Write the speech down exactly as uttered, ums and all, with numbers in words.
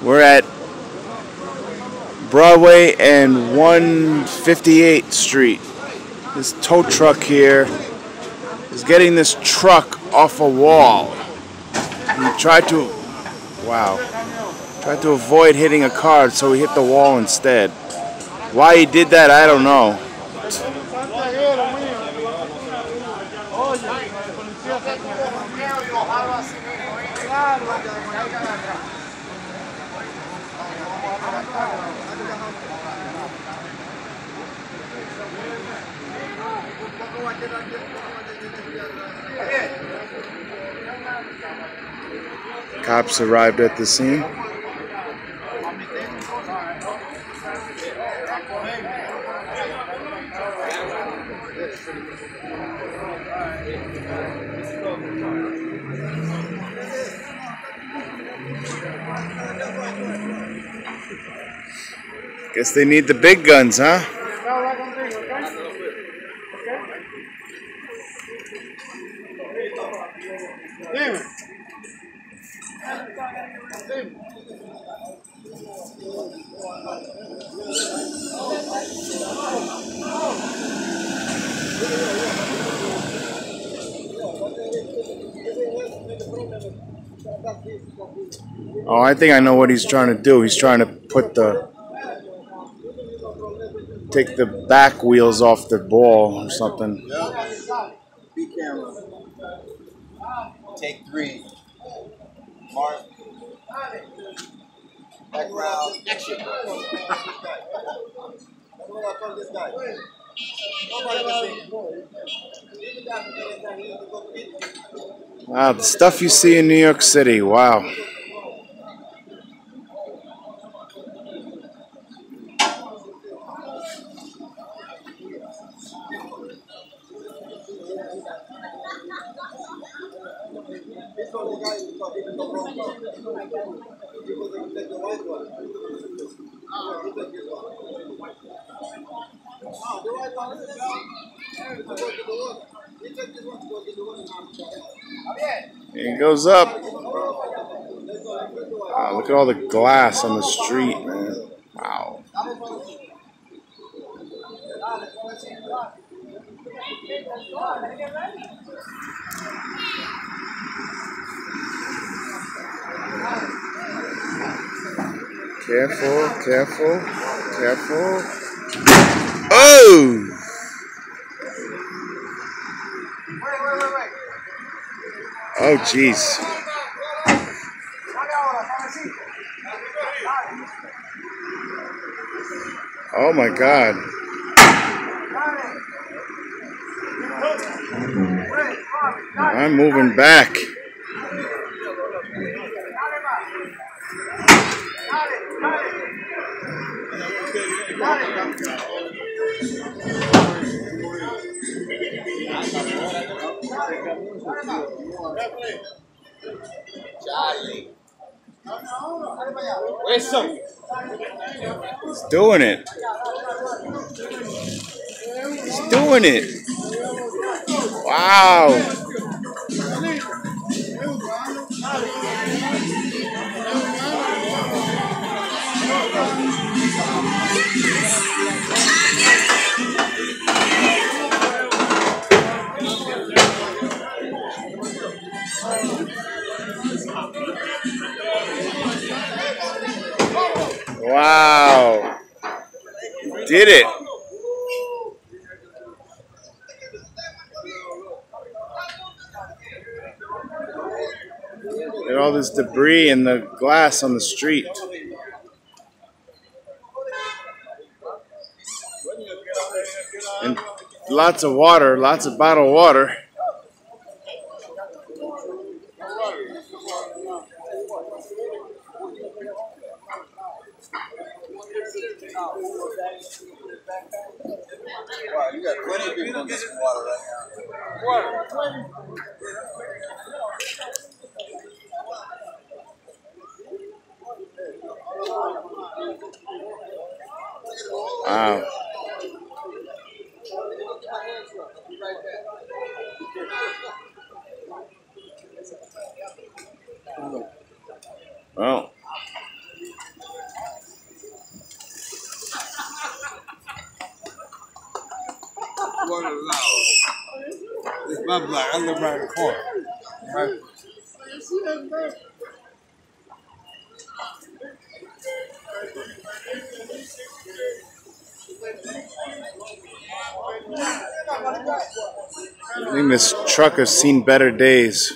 We're at Broadway and one fifty-eighth Street. This tow truck here is getting this truck off a wall. He tried to, wow, tried to avoid hitting a car, so he hit the wall instead. Why he did that, I don't know. Cops arrived at the scene. Guess they need the big guns, huh? Oh, I think I know what he's trying to do. He's trying to put the take the back wheels off the ball or something. Be camera. Take three. Mark. Background. Action. This guy. Wow, the stuff you see in New York City. Wow. It goes up. Wow, look at all the glass on the street, man. Wow. Careful, careful, careful. Oh! Oh, jeez. Oh, my God. I'm moving back. He's doing it. He's doing it. Wow. Wow. Did it. Look at all this debris and the glass on the street. And lots of water, lots of bottled water. Wow, you got plenty of people getting some water right now. Water. Wow. Well, wasn't allowed. It's my block. I live right in the corner. Right. I think this truck has seen better days.